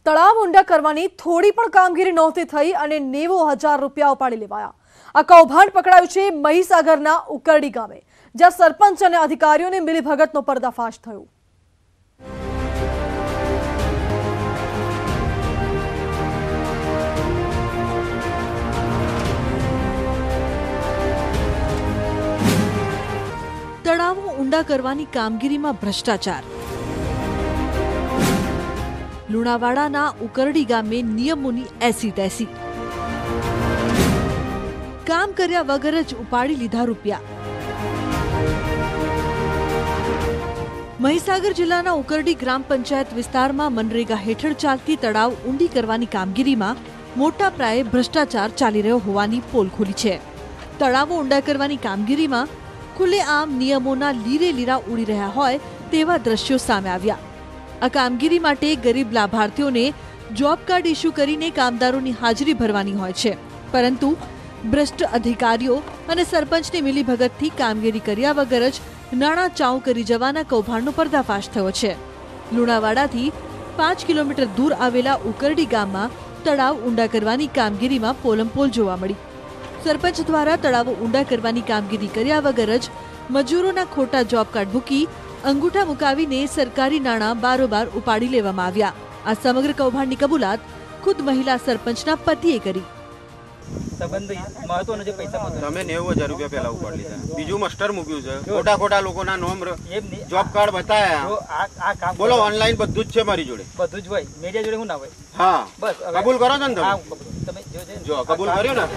તળાવ ઊંડા કરવાની થોડી પણ કામગીરી નહોતી થઈ અને 90,000 રૂપિયા ઉપાડી લેવાયા। આ કૌભાંડ પકડાયું છે મહીસાગરના ઉકરડી ગામે, જ્યાં સરપંચ અને અધિકારીઓની મિલીભગતનો પર્દાફાશ થયો। તળાવો ઊંડા કરવાની કામગીરીમાં ભ્રષ્ટાચાર। લુણાવાડાના ઉકરડી ગામે નિયમોની એસી તેસી, કામ કર્યા વગર જ ઉપાડી લીધા રૂપિયા। મહીસાગર જિલ્લાના ઉકરડી ગ્રામ પંચાયત વિસ્તારમાં મનરેગા હેઠળ ચાલતી તળાવ ઊંડી કરવાની કામગીરીમાં મોટા પાયે ભ્રષ્ટાચાર ચાલી રહ્યો હોવાની પોલ ખુલી છે। તળાવો ઊંડા કરવાની કામગીરીમાં ખુલ્લેઆમ નિયમોના લીરે લીરા ઉડી રહ્યા હોય તેવા દ્રશ્યો સામે આવ્યા। આ કામગીરી માટે ગરીબ લાભાર્થીઓને જોબ કાર્ડ ઇસ્યુ કરીને કામદારોની હાજરી ભરવાની હોય છે, પરંતુ ભ્રષ્ટ અધિકારીઓ અને સરપંચની મિલીભગતથી કામગીરી કર્યા વગર જ નાણાં ચાઉ કરી જવાના કૌભાંડનો પર્દાફાશ થયો છે। લુણાવાડાથી 5 કિલોમીટર દૂર આવેલા ઉકરડી ગામમાં તળાવ ઊંડા કરવાની કામગીરીમાં પોલમપોલ જોવા મળી। સરપંચ દ્વારા તળાવો ઊંડા કરવાની કામગીરી કર્યા વગર જ મજૂરોના ખોટા જોબ કાર્ડ મૂકી અંગૂઠા મુકાવીને સરકારી નાણાં બારોબાર ઉપાડી લેવામાં આવ્યા। આ સમગ્ર કૌભાંડની કબૂલાત ખુદ મહિલા સરપંચના પતિએ કરી। તમે 90,000 રૂપિયા પહેલા ઉપાડી લીધા, બીજું મસ્ટર મૂક્યું છે, ખોટા ખોટા લોકોના નોમ જોબ કાર્ડ બતાયા। બોલો, ઓનલાઈન બધું જ છે મારી જોડે, બધું જ હોય, મીડિયા જોડે હું ના હોય। હા, બસ કબૂલ કરો છો ને તમે જો કબૂલ કર્યો ને।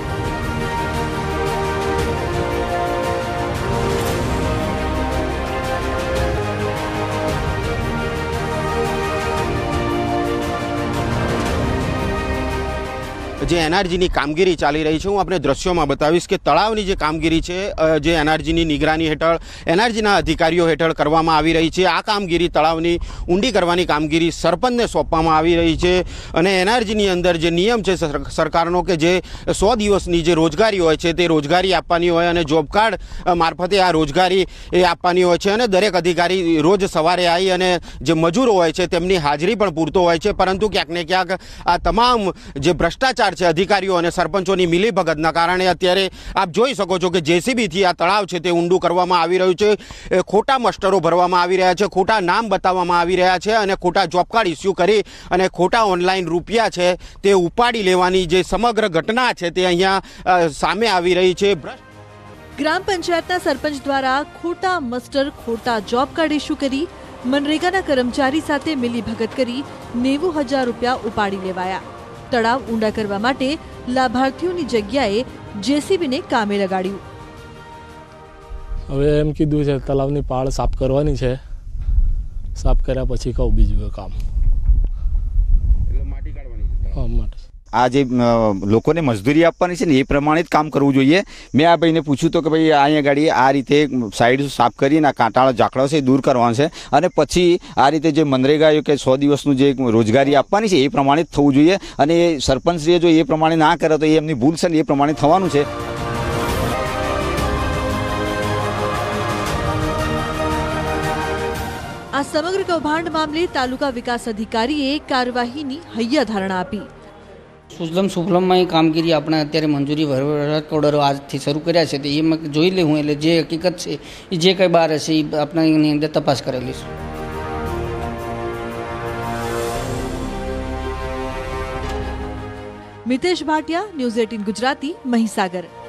જે એનઆરજીની કામગીરી ચાલી રહી છે, હું આપણે દ્રશ્યોમાં બતાવીશ કે તળાવની જે કામગીરી છે, જે એનઆરજીની નિગરાની હેઠળ એનઆરજીના અધિકારીઓ હેઠળ કરવામાં આવી રહી છે। આ કામગીરી તળાવની ઊંડી કરવાની કામગીરી સરપંચને સોંપવામાં આવી રહી છે અને એનઆરજીની અંદર જે નિયમ છે સરકારનો કે જે 100 દિવસની જે રોજગારી હોય છે તે રોજગારી આપવાની હોય અને જોબ કાર્ડ મારફતે આ રોજગારી એ આપવાની હોય છે અને દરેક અધિકારી રોજ સવારે આવી અને જે મજૂરો હોય છે તેમની હાજરી પણ પૂરતો હોય છે, પરંતુ ક્યાંક ને ક્યાંક આ તમામ જે ભ્રષ્ટાચાર અધિકારીઓ અને સરપંચોની મિલીભગતના કારણે અત્યારે આપ જોઈ શકો છો કે જેસીબીથી આ તળાવ છે તે ઊંડું કરવામાં આવી રહ્યું છે। ખોટા મસ્ટરો ભરવામાં આવી રહ્યા છે, ખોટા નામ બતાવવામાં આવી રહ્યા છે અને ખોટા જોબ કાર્ડ ઇસ્યુ કરી અને ખોટા ઓનલાઈન રૂપિયા છે તે ઉપાડી લેવાની જે સમગ્ર ઘટના છે તે અહીંયા સામે આવી રહી છે। ગ્રામ પંચાયતના સરપંચ દ્વારા ખોટા મસ્ટર, ખોટા જોબ કાર્ડ ઇસ્યુ કરી મનરેગાના કર્મચારી સાથે મિલીભગત કરી 90,000 રૂપિયા ઉપાડી લેવાયા। તળાવ ઊંડા કરવા માટે લાભાર્થીઓની જગ્યાએ જેસીબીને કામે લગાડ્યું। હવે એમ કીધું છે તળાવની પાળ સાફ કરવાની છે, સાફ કર્યા પછી કહું બીજું કામ, એટલે માટી કાઢવાની છે। હા, માટી આ જે લોકોને મજદૂરી આપવાની છે ને એ પ્રમાણે જ કામ કરવું જોઈએ। મેં આ ભાઈને પૂછ્યું તો કે ભાઈ અહીંયા ગાડી આ રીતે સાઈડ સાફ કરીને આ કાંટાળો ઝાકડો છે એ દૂર કરવાનો છે અને પછી આ રીતે જે મનરેગા કે 100 દિવસનું જે રોજગારી આપવાની છે એ પ્રમાણે જ થવું જોઈએ અને એ સરપંચશ્રીએ જો એ પ્રમાણે ના કરે તો એ એમની ભૂલ છે ને એ પ્રમાણે થવાનું છે। આ સમગ્ર કૌભાંડ મામલે તાલુકા વિકાસ અધિકારીએ કાર્યવાહીની હૈયા ધારણા આપી। સુજલમ સુફલમમાં કામગીરી આપણે અત્યારે મંજૂરી વહીવટ ઓર્ડરો આજથી શરૂ કર્યા છે, તો એ જોઈ લે હું, એટલે જે હકીકત છે એ જે કંઈ બહાર હશે એ આપણે એની અંદર તપાસ કરેલી છે। મિતેશ ભાટિયા, ન્યૂઝ 18 ગુજરાતી, મહીસાગર।